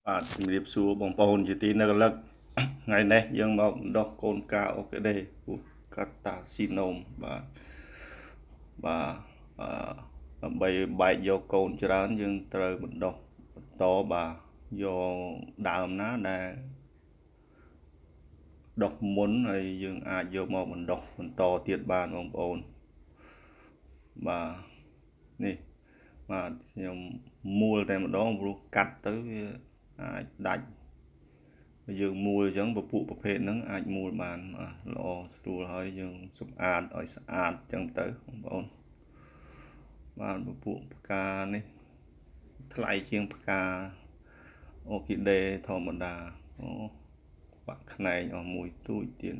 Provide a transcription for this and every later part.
ជំរាបសួរបងប្អូនជាទីនៅកលឹកថ្ងៃនេះយើងមកដោះកូនកាអូខេដេកាតាស៊ីណូមបាទដើម្បីបែកយកកូនច្រើនយើងត្រូវបណ្ដោះបន្តបាទយកដើមណាដែលដុះមុនហើយយើងអាចយកមកបណ្ដោះបន្តទៀតបានបងប្អូនបាទនេះបាទខ្ញុំមូលតែម្ដងព្រោះកាត់ទៅវាអាចដាច់យើងមូលអញ្ចឹងពពួកប្រភេទហ្នឹងអាចមូលបានល្អស្រួលហើយយើងសម្អាតឲ្យស្អាតអញ្ចឹងទៅបងប្អូនបាទពពួកផ្កានេះថ្លៃជាងផ្កាអូគីដេធម្មតាបាក់ខ្នែងអស់មួយទូចទៀត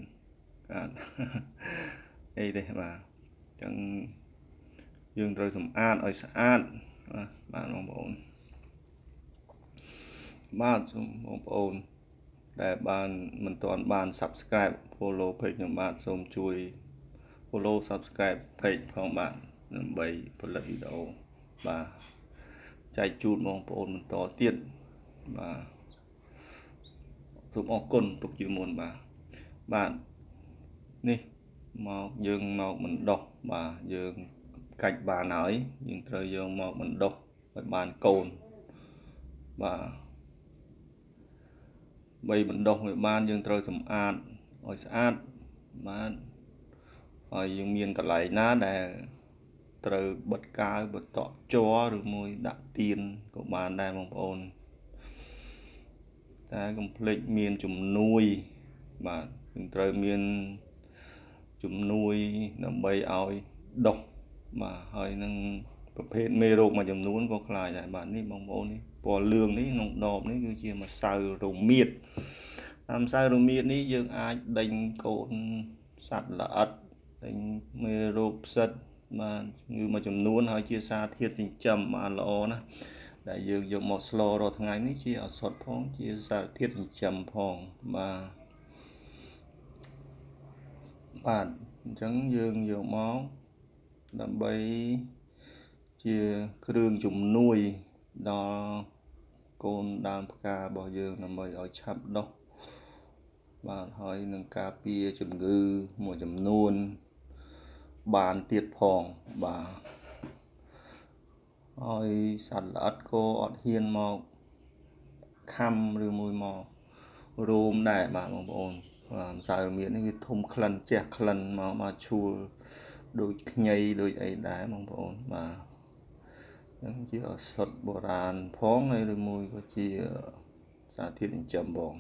អីទេបាទអញ្ចឹងយើងត្រូវសម្អាតឲ្យស្អាតបាទបងប្អូនបាទសូមបងប្អូនដែលមិនទាន់បាន Subscribe follow page ខ្ញុំបាទសូមជួយ follow Subscribe page ផងបាទដើម្បីផលិតវីដេអូបាទចែកជូនបងប្អូនបន្តទៀតបាទសូមអរគុណទុកជាមុនបាទនេះមកយើងមកបណ្ដោះបាទយើងកាច់បានហើយយើងត្រូវយកមកបណ្ដោះឲ្យបានកូនបាទបីបណ្ដោះឲ្យបានយើងត្រូវសម្អាតឲ្យស្អាតបាទហើយយើងមានកន្លែងណាដែលត្រូវបិទកាវបិទតក់ជ័រឬមួយដាក់ទៀនក៏បានដែរបងប្អូនតែកុំភ្លេចមានជំនួយបាទយើងត្រូវមានជំនួយដើម្បីឲ្យដុះបាទហើយនឹងប្រភេទមេរោគមួយចំនួនក៏ខ្លាចដែរបាទនេះបងប្អូននេះពណ៌លឿងនេះក្នុងដបនេះគឺជាម្សៅរមៀតម្សៅរមៀតនេះយើងអាចដេញកូនសត្វល្អិតដេញមេរោគផ្សិតបាទជំងឺមួយចំនួនហើយជាសារធាតុចិញ្ចឹមបានល្អណាស់ដែលយើងយកមកស្លរាល់ថ្ងៃនេះជាឱសថផងជាសារធាតុចិញ្ចឹមផងបាទអញ្ចឹងយើងយកមកដើម្បីជាគ្រឿងជំនួយដល់កូនដើមផ្ការបស់យើងដើម្បីឲ្យឆាប់ដុះបាទហើយនឹងការពារជំងឺមួយចំនួនបានទៀតផងបាទហើយសត្វល្អិតក៏អត់ហ៊ានមកខំឬមួយមករោមដែរបាទបងប្អូនម្សៅរមៀតនេះវាធំក្លិនជះក្លិនមកឈួលដូចខ្ញីដូចអីដែរបងប្អូនបាទហ្នឹងជាឱសថបុរាណផងហើយឬមួយក៏ជាសារធាតុចិញ្ចឹមផង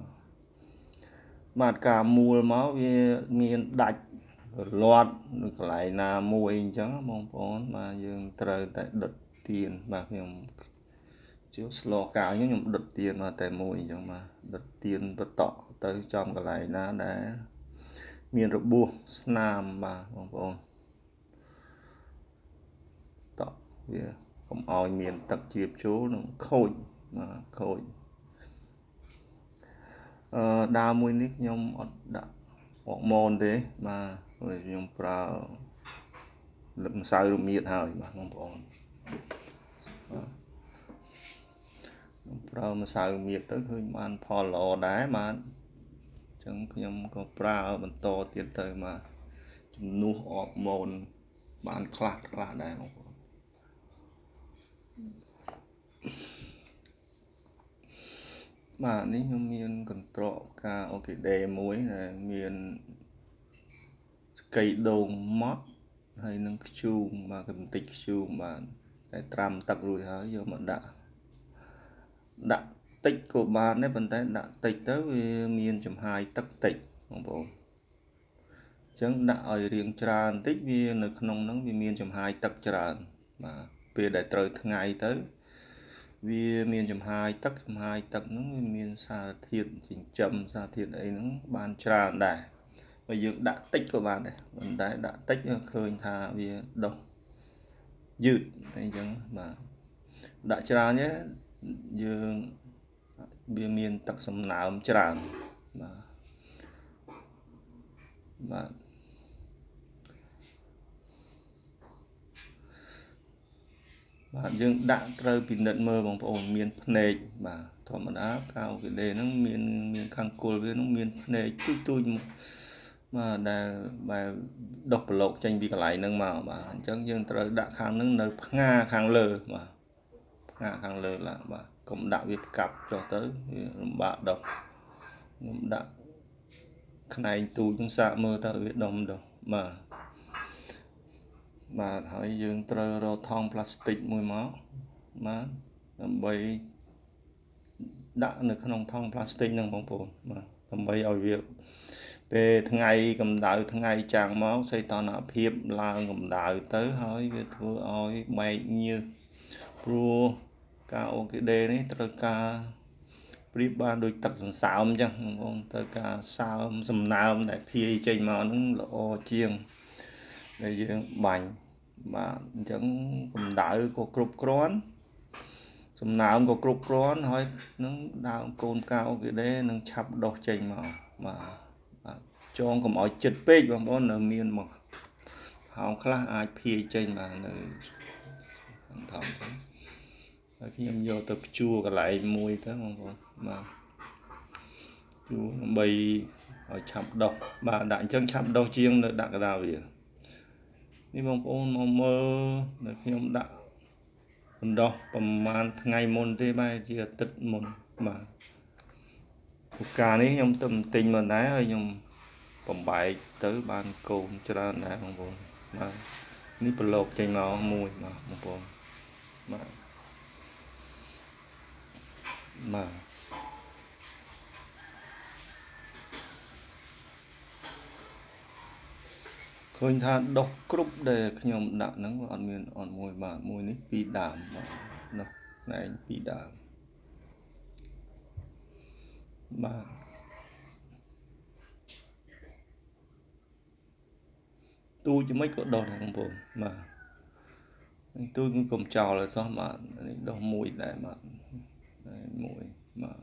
បាទការមូលមកវាមានដាច់លាត់នៅកន្លែងណាមួយអញ្ចឹងបងប្អូនបាទយើងត្រូវតែដុតទៀនបាទខ្ញុំជាស្លកាវខ្ញុំដុតទៀនមកតែមួយអញ្ចឹងបាទដុតទៀនបតក់ទៅចំកន្លែងណាដែលមានរបួសស្នាមបាទបងប្អូនតក់វាកុំឲ្យមានទឹកជ្រាបចូលនឹងខូចបាទខូចដើមមួយនេះខ្ញុំអត់ដាក់អកម៉នទេបាទខ្ញុំប្រើលឹកម្សៅរមៀតហើយបាទបងប្អូនខ្ញុំប្រើម្សៅរមៀតទៅឃើញបានផលល្អដែរបាទអញ្ចឹងខ្ញុំក៏ប្រើបន្តទៀតទៅបាទជំនួសអកម៉នបានខ្លះដែរបងប្អូនបាទនេះខ្ញុំមានកន្ត្រកផ្កាអូគីដេមួយដែលមានស្កៃដូងម៉ត់ហើយនឹងខ្ជូងបាទកម្ទេចខ្ជូងបាទតែត្រាំទឹករួចហើយយកមកដាក់តិចក៏បានដែរប៉ុន្តែដាក់តិចទៅវាមានចំហាយទឹកតិចបងប្អូនអញ្ចឹងដាក់ឲ្យរៀងច្រើនតិចវានៅក្នុងហ្នឹងវាមានចំហាយទឹកច្រើនបាទពេលដែលត្រូវថ្ងៃទៅវាមានចំហាយទឹកហ្នឹងវាមានសារធាតុចិញ្ចឹមសារធាតុអីហ្នឹងបានច្រើនដែរបើយើងដាក់តិចក៏បានដែរប៉ុន្តែដាក់តិចឃើញថាវាដុះយឺតអីចឹងបាទដាក់ច្រើនទេយើងវាមានទឹកសំណើមច្រើនបាទយើងដាក់ត្រូវពិនិត្យមើលបងប្អូនមានភ្នែកបាទធម្មតាកាអូគេដេហ្នឹងមានខាងគល់វាហ្នឹងមានភ្នែកទូចបាទដែលបែបដុសប្រឡូកចេញពីកន្លែងហ្នឹងមកបាទអញ្ចឹងយើងត្រូវដាក់ខាងហ្នឹងនៅផ្ងាខាងលើបាទផ្ងាខាងលើឡាបាទកុំដាក់វាផ្កាប់ចុះទៅវាលំបាកដុសខ្ញុំដាក់ខ្នែងទូចហ្នឹងសាកមើលទៅវាដុំដុសបាទហើយយើងត្រូវរកថង់ផ្លាស្ទិកមួយមកបាទដើម្បីដាក់នៅក្នុងថង់ផ្លាស្ទិកហ្នឹងបងប្អូនបាទដើម្បីឲ្យវាពេលថ្ងៃកម្ដៅថ្ងៃចាំងមកសីតុណ្ហភាពឡើងកម្ដៅទៅហើយវាធ្វើឲ្យបែកញើសព្រោះការអូគីដេនេះត្រូវការប្រៀបបានដូចទឹកសន្សើមអញ្ចឹងបងប្អូនត្រូវការសើមសំណើមដែលភាយចេញមកហ្នឹងល្អជាងដែលយើងបាញ់បាទអញ្ចឹងកម្ដៅក៏គ្រប់គ្រាន់សំណើមក៏គ្រប់គ្រាន់ហើយនឹងដើមកូនកាអូគីដេនឹងឆាប់ដុះចេញមកបាទចងកុំឲ្យចិត្តពេកបងប្អូននៅមានមកហោងខ្លះអាចភាយចេញមកនៅខាងថងទៅហើយខ្ញុំយកទៅភ្ជួរកន្លែងមួយទៅបងប្អូនបាទភ្ជួរដើម្បីឲ្យឆាប់ដុះបាទដាក់អញ្ចឹងឆាប់ដុះជាងនៅដាក់កណ្ដាលវានេះបងប្អូនមកមើលនៅខ្ញុំដាក់បណ្ដោះប្រហែលថ្ងៃមុនទេបែរជាអាទិត្យមុនបាទឱកាសនេះខ្ញុំទៅទិញមកដែរហើយខ្ញុំបំបែកទៅបានកូនច្រើនដែរបងប្អូនបាទនេះប្រឡូកចេញមកមួយបាទបងប្អូនបាទឃើញថាដុះគ្រប់ដែលខ្ញុំដាក់ហ្នឹងអត់មានអត់មួយបាទមួយនេះ2ដើមបាទនោះណែ2ដើមបាទទូចមិនក៏ដុះដែរបងប្អូនបាទទូចគឺកុំចោលឲ្យសោះបាទនេះដុះមួយដែរបាទមួយបាទ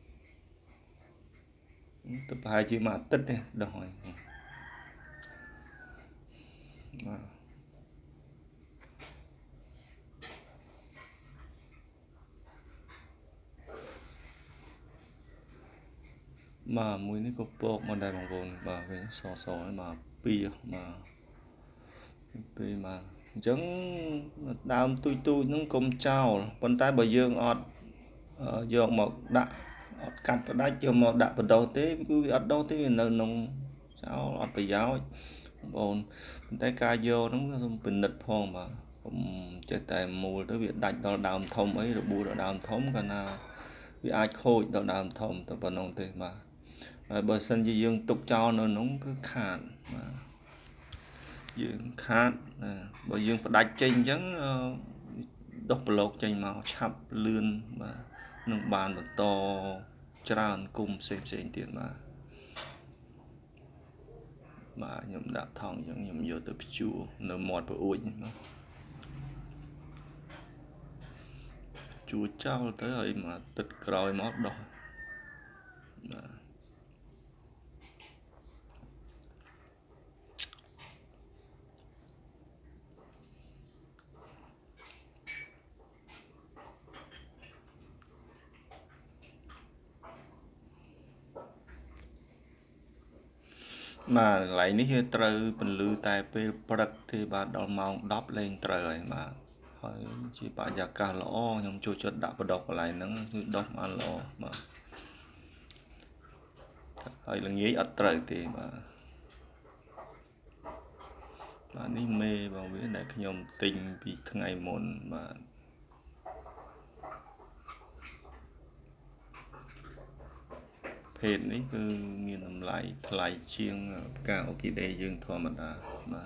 ទៅប្រហែលជាមួយអាទិត្យទេដុះហើយបាទមួយនេះក៏ពកមកដែរបងប្អូនបាទវិញសហើយបាទពីបាទពីបាទអញ្ចឹងដើមទូចហ្នឹងកុំចោលប៉ុន្តែបើយើងអត់យកមកដាក់អត់កាត់ផ្ដាច់យកមកដាក់បដោទេគឺវាអត់ដោទេវានៅក្នុងចោលអត់ប្រយោជន៍បងប្អូនប៉ុន្តែការយកហ្នឹងសូមពិនិត្យផងបាទកុំចេះតែមូលទៅវាដាច់ដល់ដើមធំអីរបួសដល់ដើមធំកាលណាវាអាចខូចដល់ដើមធំទៅប៉ុណ្ណឹងទេបាទហើយបើសិនជាយើងទុកចោលនៅក្នុងគឺខាតបាទយើងខាតបើយើងផ្ដាច់ចេញអញ្ចឹងដុសប្រឡូកចេញមកឆាប់លឿនបាទនឹងបានបន្តច្រើនគុំផ្សេងទៀតបាទខ្ញុំដាក់ថង់អញ្ចឹងខ្ញុំយកទៅភ្ជួរនៅមាត់ប្រួយបាទជួចោលទៅឲ្យមកទឹកក្រោយមកដោះបាទកន្លែងនេះវាត្រូវពន្លឺតែពេលព្រឹកទេបាទដល់ម៉ោង10លេងត្រូវហើយបាទហើយជាបរិយាកាសល្អខ្ញុំចូលចិត្តដាក់បដោះកន្លែងហ្នឹងគឺដោះបានល្អបាទហើយល្ងាចអត់ត្រូវទេបាទនេះមេរបស់វាដែលខ្ញុំទិញពីថ្ងៃមុនបាទភេទនេះគឺមានតម្លៃថ្លៃជាងផ្កាអូគីដេយើងធម្មតា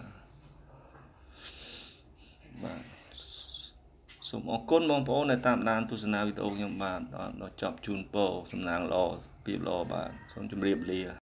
បាទសូមអរគុណបងប្អូនដែលតាមដានទស្សនាវីដេអូខ្ញុំបាទដល់ចប់ជូនពរសំណាងល្អពីល្អបាទសូមជម្រាបលា